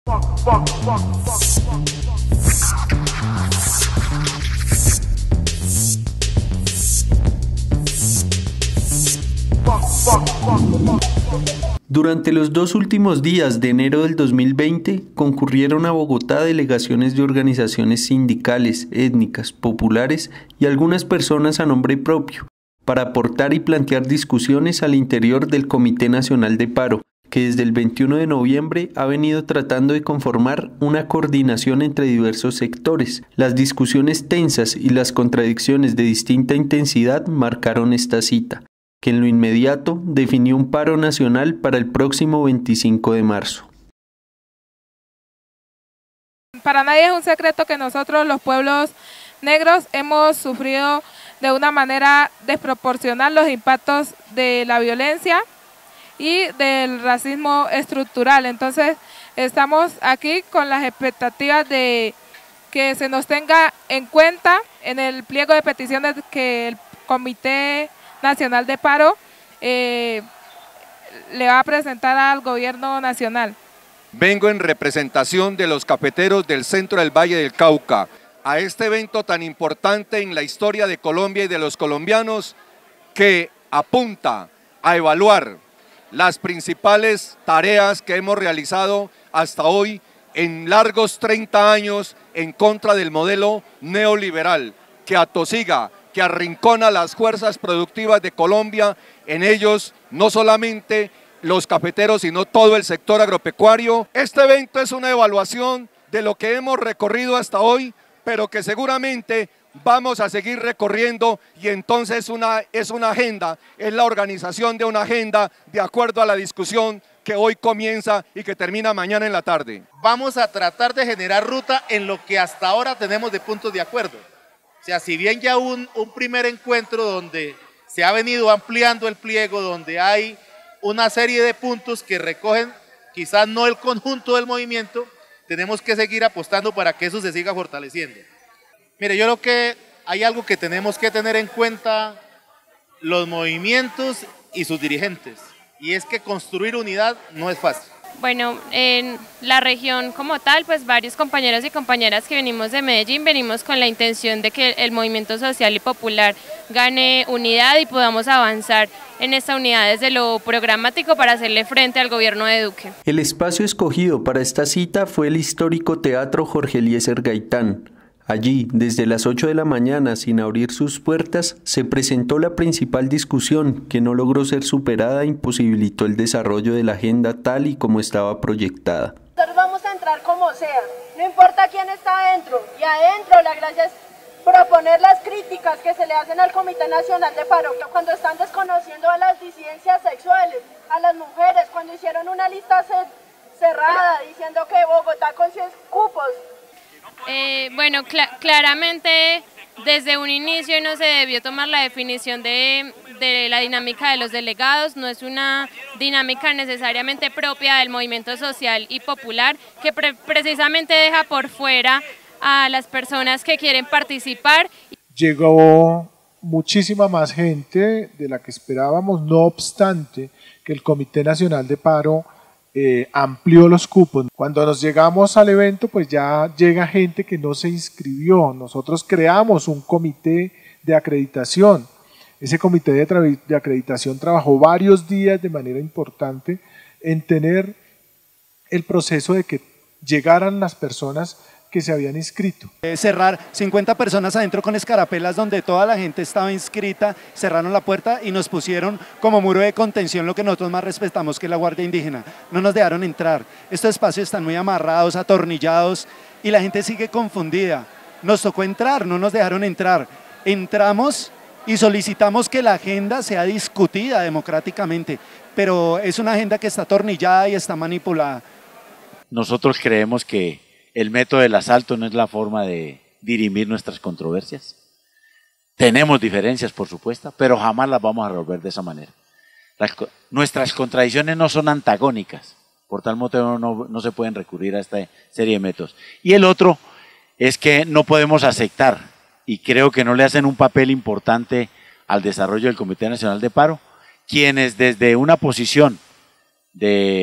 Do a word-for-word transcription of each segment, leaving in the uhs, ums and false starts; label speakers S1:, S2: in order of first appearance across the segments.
S1: Durante los dos últimos días de enero del dos mil veinte, concurrieron a Bogotá delegaciones de organizaciones sindicales, étnicas, populares y algunas personas a nombre propio, para aportar y plantear discusiones al interior del Comité Nacional de Paro, que desde el veintiuno de noviembre ha venido tratando de conformar una coordinación entre diversos sectores. Las discusiones tensas y las contradicciones de distinta intensidad marcaron esta cita, que en lo inmediato definió un paro nacional para el próximo veinticinco de marzo.
S2: Para nadie es un secreto que nosotros, los pueblos negros, hemos sufrido de una manera desproporcional los impactos de la violencia y del racismo estructural. Entonces, estamos aquí con las expectativas de que se nos tenga en cuenta en el pliego de peticiones que el Comité Nacional de Paro eh, le va a presentar al gobierno nacional.
S3: Vengo en representación de los cafeteros del centro del Valle del Cauca a este evento tan importante en la historia de Colombia y de los colombianos, que apunta a evaluar las principales tareas que hemos realizado hasta hoy en largos treinta años en contra del modelo neoliberal que atosiga, que arrincona las fuerzas productivas de Colombia, en ellos no solamente los cafeteros, sino todo el sector agropecuario. Este evento es una evaluación de lo que hemos recorrido hasta hoy, pero que seguramente vamos a seguir recorriendo, y entonces una, es una agenda, es la organización de una agenda de acuerdo a la discusión que hoy comienza y que termina mañana en la tarde.
S4: Vamos a tratar de generar ruta en lo que hasta ahora tenemos de puntos de acuerdo. O sea, si bien ya hubo un, un primer encuentro donde se ha venido ampliando el pliego, donde hay una serie de puntos que recogen quizás no el conjunto del movimiento, tenemos que seguir apostando para que eso se siga fortaleciendo. Mire, yo creo que hay algo que tenemos que tener en cuenta los movimientos y sus dirigentes, y es que construir unidad no es fácil.
S5: Bueno, en la región como tal, pues varios compañeros y compañeras que venimos de Medellín, venimos con la intención de que el movimiento social y popular gane unidad y podamos avanzar en esta unidad desde lo programático para hacerle frente al gobierno de Duque.
S1: El espacio escogido para esta cita fue el histórico Teatro Jorge Eliezer Gaitán. Allí, desde las ocho de la mañana, sin abrir sus puertas, se presentó la principal discusión que no logró ser superada e imposibilitó el desarrollo de la agenda tal y como estaba proyectada.
S6: Nosotros vamos a entrar como sea, no importa quién está adentro, y adentro la gracia es proponer las críticas que se le hacen al Comité Nacional de Paro, cuando están desconociendo a las disidencias sexuales, a las mujeres, cuando hicieron una lista cerrada diciendo que Bogotá con cien cupos.
S5: Eh, bueno, cl claramente desde un inicio no se debió tomar la definición de, de la dinámica de los delegados, no es una dinámica necesariamente propia del movimiento social y popular, que pre precisamente deja por fuera a las personas que quieren participar.
S7: Llegó muchísima más gente de la que esperábamos, no obstante que el Comité Nacional de Paro Eh, amplió los cupos. Cuando nos llegamos al evento, pues ya llega gente que no se inscribió. Nosotros creamos un comité de acreditación. Ese comité de, de acreditación trabajó varios días de manera importante en tener el proceso de que llegaran las personas que se habían inscrito.
S8: Eh, cerrar cincuenta personas adentro con escarapelas donde toda la gente estaba inscrita, cerraron la puerta y nos pusieron como muro de contención lo que nosotros más respetamos, que es la Guardia Indígena. No nos dejaron entrar. Estos espacios están muy amarrados, atornillados, y la gente sigue confundida. Nos tocó entrar, no nos dejaron entrar. Entramos y solicitamos que la agenda sea discutida democráticamente, pero es una agenda que está atornillada y está manipulada.
S9: Nosotros creemos que el método del asalto no es la forma de dirimir nuestras controversias. Tenemos diferencias, por supuesto, pero jamás las vamos a resolver de esa manera. Las, nuestras contradicciones no son antagónicas, por tal motivo no, no se pueden recurrir a esta serie de métodos. Y el otro es que no podemos aceptar, y creo que no le hacen un papel importante al desarrollo del Comité Nacional de Paro, quienes desde una posición de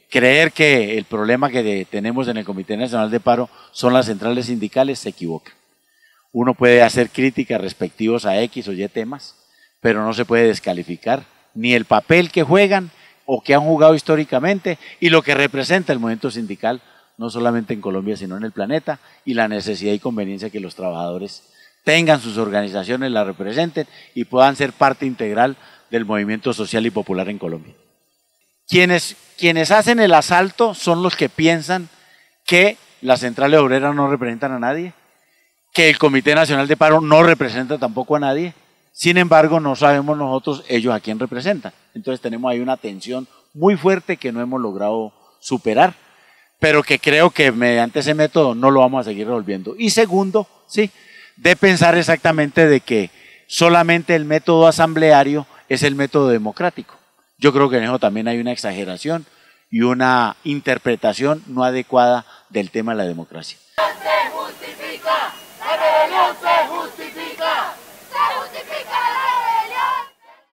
S9: creer que el problema que tenemos en el Comité Nacional de Paro son las centrales sindicales se equivoca. Uno puede hacer críticas respectivos a X o Y temas, pero no se puede descalificar ni el papel que juegan o que han jugado históricamente y lo que representa el movimiento sindical, no solamente en Colombia, sino en el planeta, y la necesidad y conveniencia que los trabajadores tengan sus organizaciones, las representen y puedan ser parte integral del movimiento social y popular en Colombia. Quienes, quienes hacen el asalto son los que piensan que las centrales obreras no representan a nadie, que el Comité Nacional de Paro no representa tampoco a nadie. Sin embargo, no sabemos nosotros ellos a quién representan. Entonces tenemos ahí una tensión muy fuerte que no hemos logrado superar, pero que creo que mediante ese método no lo vamos a seguir resolviendo. Y segundo, sí, de pensar exactamente de que solamente el método asambleario es el método democrático. Yo creo que en eso también hay una exageración y una interpretación no adecuada del tema de la democracia.
S10: Se justifica, la rebelión se justifica, se justifica la rebelión.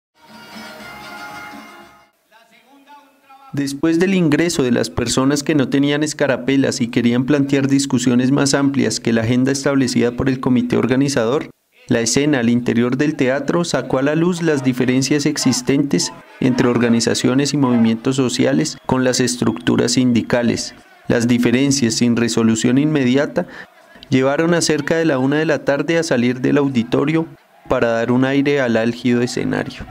S1: Después del ingreso de las personas que no tenían escarapelas y querían plantear discusiones más amplias que la agenda establecida por el comité organizador, la escena al interior del teatro sacó a la luz las diferencias existentes entre organizaciones y movimientos sociales con las estructuras sindicales. Las diferencias sin resolución inmediata llevaron a cerca de la una de la tarde a salir del auditorio para dar un aire al álgido escenario.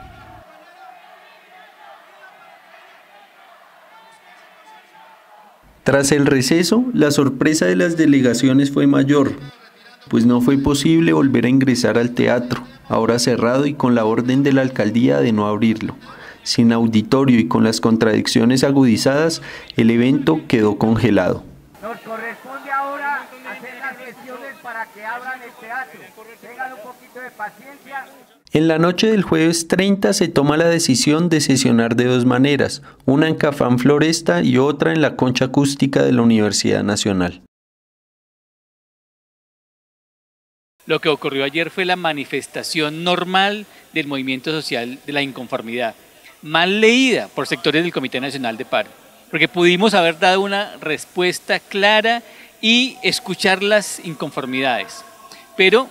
S1: Tras el receso, la sorpresa de las delegaciones fue mayor, pues no fue posible volver a ingresar al teatro, ahora cerrado y con la orden de la alcaldía de no abrirlo. Sin auditorio y con las contradicciones agudizadas, el evento quedó congelado.
S11: Nos corresponde ahora hacer las gestiones para que abran el teatro. Tengan un poquito de paciencia.
S1: En la noche del jueves treinta se toma la decisión de sesionar de dos maneras, una en Cafán Floresta y otra en la Concha Acústica de la Universidad Nacional.
S12: Lo que ocurrió ayer fue la manifestación normal del movimiento social de la inconformidad, mal leída por sectores del Comité Nacional de Paro, porque pudimos haber dado una respuesta clara y escuchar las inconformidades. Pero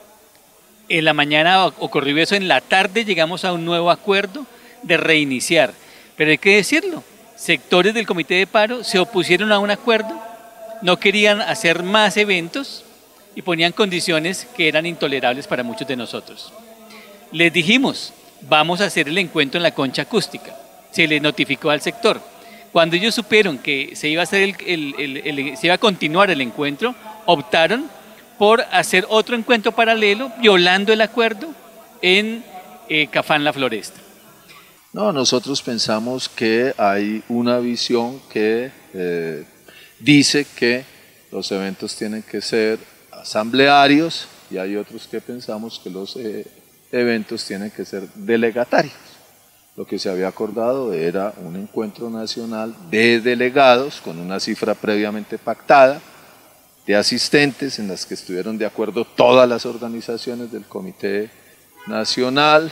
S12: en la mañana ocurrió eso, en la tarde llegamos a un nuevo acuerdo de reiniciar. Pero hay que decirlo, sectores del Comité de Paro se opusieron a un acuerdo, no querían hacer más eventos y ponían condiciones que eran intolerables para muchos de nosotros. Les dijimos, vamos a hacer el encuentro en la Concha Acústica. Se les notificó al sector. Cuando ellos supieron que se iba a, hacer el, el, el, el, se iba a continuar el encuentro, optaron por hacer otro encuentro paralelo, violando el acuerdo en eh, Cafán La Floresta.
S13: No, nosotros pensamos que hay una visión que eh, dice que los eventos tienen que ser asamblearios y hay otros que pensamos que los eh, eventos tienen que ser delegatarios. Lo que se había acordado era un encuentro nacional de delegados con una cifra previamente pactada, de asistentes en las que estuvieron de acuerdo todas las organizaciones del Comité Nacional,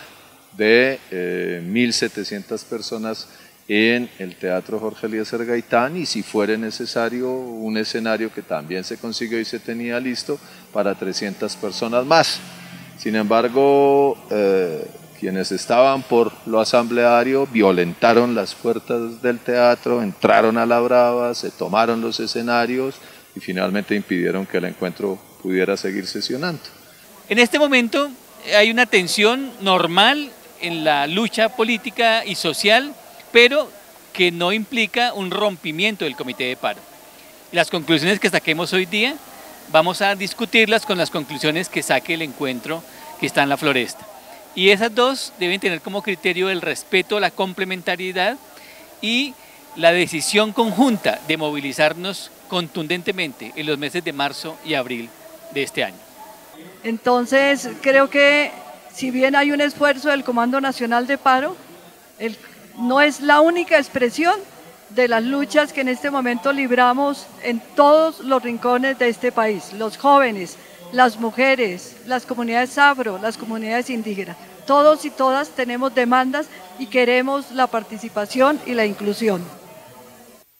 S13: de eh, mil setecientas personas en el Teatro Jorge Eliezer Gaitán y si fuera necesario un escenario que también se consiguió y se tenía listo para trescientas personas más. Sin embargo, eh, quienes estaban por lo asambleario violentaron las puertas del teatro, entraron a la brava, se tomaron los escenarios y finalmente impidieron que el encuentro pudiera seguir sesionando.
S12: En este momento hay una tensión normal en la lucha política y social, pero que no implica un rompimiento del Comité de Paro. Las conclusiones que saquemos hoy día, vamos a discutirlas con las conclusiones que saque el encuentro que está en La Floresta. Y esas dos deben tener como criterio el respeto, la complementariedad y la decisión conjunta de movilizarnos contundentemente en los meses de marzo y abril de este año.
S14: Entonces, creo que si bien hay un esfuerzo del Comando Nacional de Paro, el, no es la única expresión de las luchas que en este momento libramos en todos los rincones de este país, los jóvenes, las mujeres, las comunidades afro, las comunidades indígenas. Todos y todas tenemos demandas y queremos la participación y la inclusión.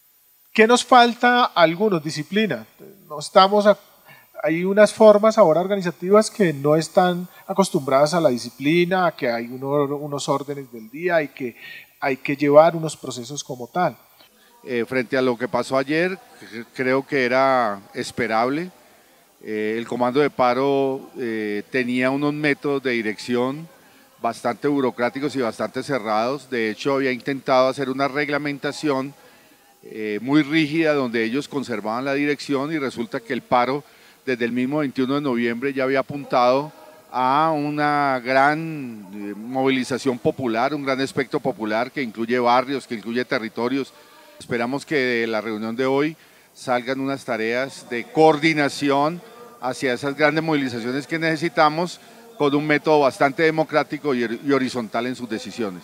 S7: ¿Qué nos falta a algunos? Disciplina. No estamos a, hay unas formas ahora organizativas que no están acostumbradas a la disciplina, a que hay uno, unos órdenes del día y que hay que llevar unos procesos como tal.
S3: Eh, frente a lo que pasó ayer, creo que era esperable. Eh, el comando de paro eh, tenía unos métodos de dirección bastante burocráticos y bastante cerrados. De hecho, había intentado hacer una reglamentación eh, muy rígida donde ellos conservaban la dirección, y resulta que el paro desde el mismo veintiuno de noviembre ya había apuntado a una gran eh, movilización popular, un gran espectro popular que incluye barrios, que incluye territorios. Esperamos que de la reunión de hoy salgan unas tareas de coordinación hacia esas grandes movilizaciones que necesitamos, con un método bastante democrático y, y horizontal en sus decisiones.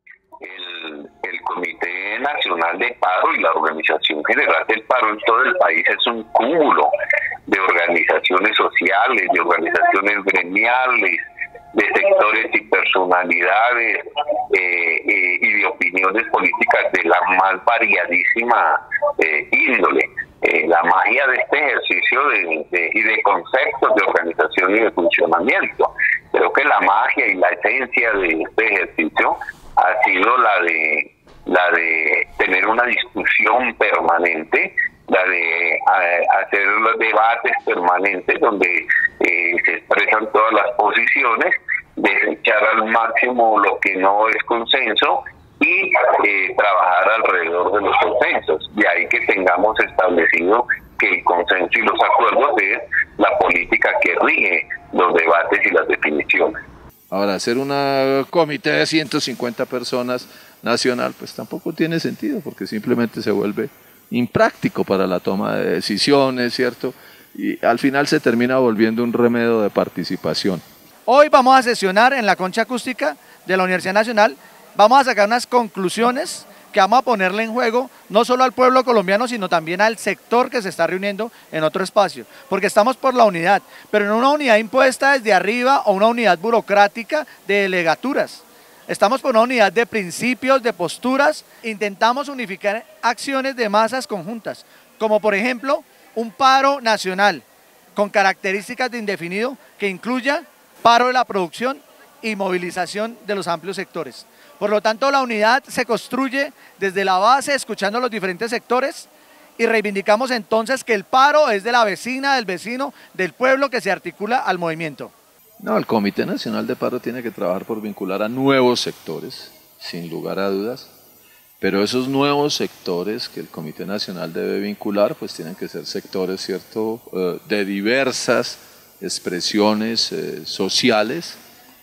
S15: El, el Comité Nacional de Paro y la Organización General del Paro en todo el país es un cúmulo de organizaciones sociales, de organizaciones gremiales, de sectores y personalidades eh, eh, y de opiniones políticas de la más variadísima eh, índole. Eh, la magia de este ejercicio de, de, y de conceptos de organización y de funcionamiento. Creo que la magia y la esencia de este ejercicio ha sido la de, la de tener una discusión permanente, la de a, hacer los debates permanentes donde eh, se expresan todas las posiciones, desechar al máximo lo que no es consenso y eh, trabajar alrededor de los consensos. De ahí que tengamos establecido que el consenso y los acuerdos es la política que rige los debates y las definiciones.
S13: Ahora, hacer un comité de ciento cincuenta personas nacional, pues tampoco tiene sentido, porque simplemente se vuelve impráctico para la toma de decisiones, ¿cierto? Y al final se termina volviendo un remedio de participación.
S16: Hoy vamos a sesionar en la concha acústica de la Universidad Nacional. Vamos a sacar unas conclusiones que vamos a ponerle en juego no solo al pueblo colombiano, sino también al sector que se está reuniendo en otro espacio, porque estamos por la unidad, pero no una unidad impuesta desde arriba o una unidad burocrática de delegaturas. Estamos por una unidad de principios, de posturas. Intentamos unificar acciones de masas conjuntas, como por ejemplo un paro nacional con características de indefinido que incluya paro de la producción y movilización de los amplios sectores. Por lo tanto, la unidad se construye desde la base, escuchando los diferentes sectores, y reivindicamos entonces que el paro es de la vecina, del vecino, del pueblo que se articula al movimiento.
S13: No, el Comité Nacional de Paro tiene que trabajar por vincular a nuevos sectores, sin lugar a dudas, pero esos nuevos sectores que el Comité Nacional debe vincular, pues tienen que ser sectores, ¿cierto?, eh, de diversas expresiones eh, sociales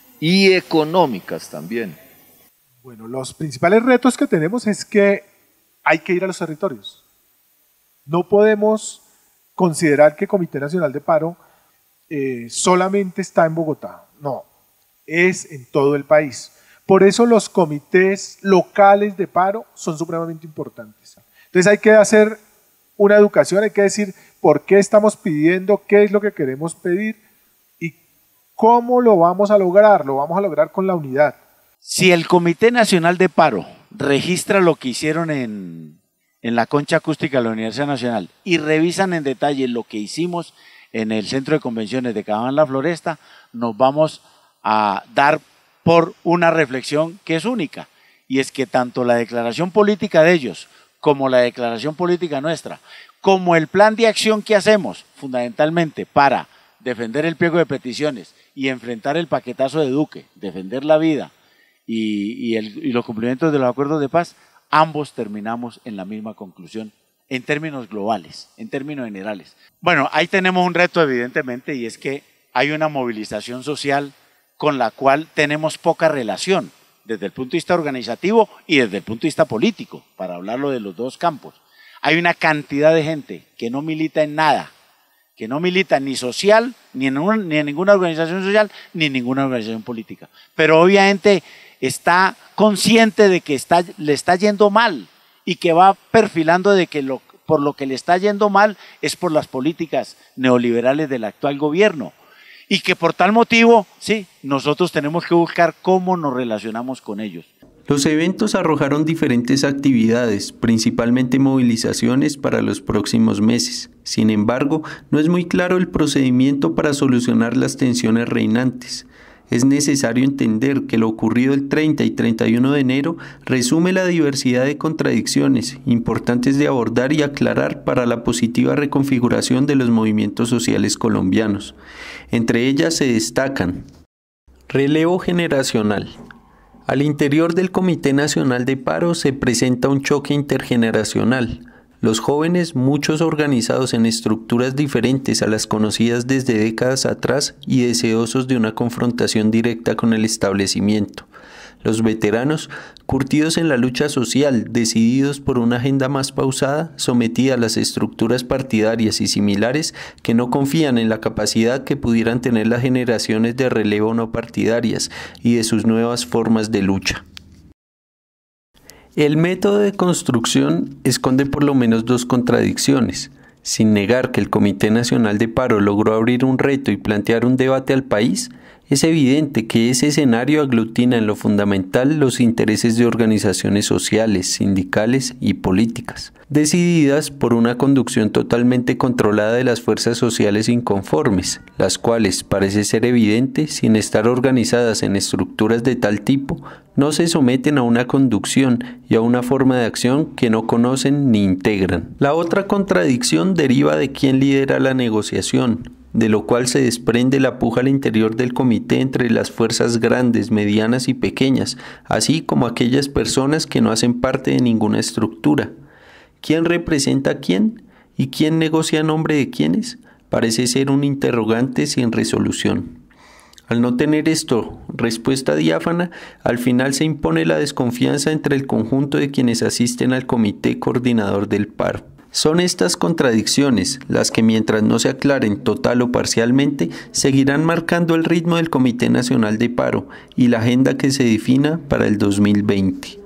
S13: y económicas también.
S7: Bueno, los principales retos que tenemos es que hay que ir a los territorios. No podemos considerar que el Comité Nacional de Paro eh, solamente está en Bogotá. No, es en todo el país. Por eso los comités locales de paro son supremamente importantes. Entonces hay que hacer una educación, hay que decir por qué estamos pidiendo, qué es lo que queremos pedir y cómo lo vamos a lograr. Lo vamos a lograr con la unidad.
S9: Si el Comité Nacional de Paro registra lo que hicieron en, en la concha acústica de la Universidad Nacional y revisan en detalle lo que hicimos en el Centro de Convenciones de Cabán La Floresta, nos vamos a dar por una reflexión que es única, y es que tanto la declaración política de ellos como la declaración política nuestra, como el plan de acción que hacemos fundamentalmente para defender el pliego de peticiones y enfrentar el paquetazo de Duque, defender la vida, Y, y, el, y los cumplimientos de los acuerdos de paz, ambos terminamos en la misma conclusión en términos globales, en términos generales. Bueno, ahí tenemos un reto evidentemente, y es que hay una movilización social con la cual tenemos poca relación desde el punto de vista organizativo y desde el punto de vista político, para hablarlo de los dos campos. Hay una cantidad de gente que no milita en nada, que no milita ni social, ni en, una, ni en ninguna organización social, ni en ninguna organización política, pero obviamente está consciente de que está, le está yendo mal y que va perfilando de que lo, por lo que le está yendo mal es por las políticas neoliberales del actual gobierno, y que por tal motivo, sí, nosotros tenemos que buscar cómo nos relacionamos con ellos.
S1: Los eventos arrojaron diferentes actividades, principalmente movilizaciones para los próximos meses. Sin embargo, no es muy claro el procedimiento para solucionar las tensiones reinantes. Es necesario entender que lo ocurrido el treinta y treinta y uno de enero resume la diversidad de contradicciones importantes de abordar y aclarar para la positiva reconfiguración de los movimientos sociales colombianos. Entre ellas se destacan: relevo generacional. Al interior del Comité Nacional de Paro se presenta un choque intergeneracional. Los jóvenes, muchos organizados en estructuras diferentes a las conocidas desde décadas atrás y deseosos de una confrontación directa con el establecimiento. Los veteranos, curtidos en la lucha social, decididos por una agenda más pausada, sometida a las estructuras partidarias y similares que no confían en la capacidad que pudieran tener las generaciones de relevo no partidarias y de sus nuevas formas de lucha. El método de construcción esconde por lo menos dos contradicciones. Sin negar que el Comité Nacional de Paro logró abrir un reto y plantear un debate al país, es evidente que ese escenario aglutina en lo fundamental los intereses de organizaciones sociales, sindicales y políticas, decididas por una conducción totalmente controlada de las fuerzas sociales inconformes, las cuales, parece ser evidente, sin estar organizadas en estructuras de tal tipo, no se someten a una conducción y a una forma de acción que no conocen ni integran. La otra contradicción deriva de quién lidera la negociación, de lo cual se desprende la puja al interior del comité entre las fuerzas grandes, medianas y pequeñas, así como aquellas personas que no hacen parte de ninguna estructura. ¿Quién representa a quién? ¿Y quién negocia a nombre de quiénes? Parece ser un interrogante sin resolución. Al no tener esto respuesta diáfana, al final se impone la desconfianza entre el conjunto de quienes asisten al comité coordinador del paro. Son estas contradicciones las que, mientras no se aclaren total o parcialmente, seguirán marcando el ritmo del Comité Nacional de Paro y la agenda que se defina para el dos mil veinte.